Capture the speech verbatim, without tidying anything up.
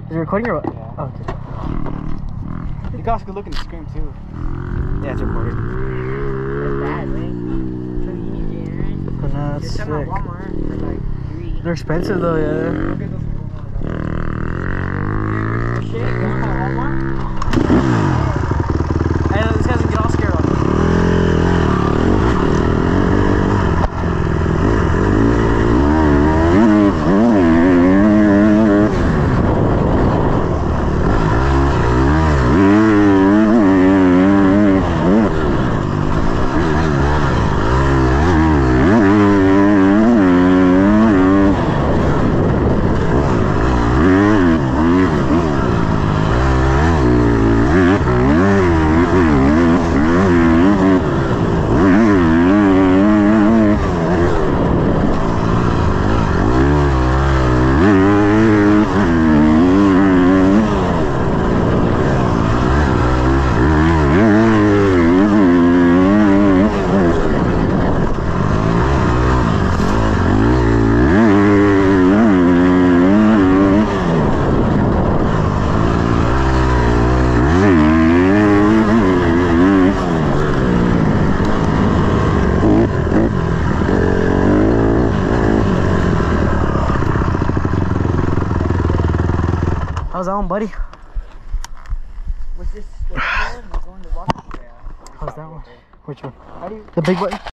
Is it recording or what? Yeah. Oh, okay. You guys could look in the screen too. Yeah, it's recording. That's bad, right? So you need to generate. But no, that's There's sick. some at Walmart for like three. They're expensive though, yeah. Look at those For shit, you want to Walmart? I know this guy's gonna get all scared off. How's that one, buddy? Was this the one we're going to walk? How's that one? Which one? How do you The big button?